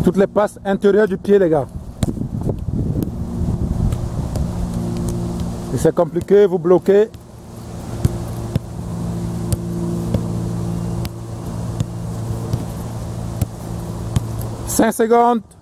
Toutes les passes intérieures du pied, les gars. Si c'est compliqué, vous bloquez. « 5 secondes.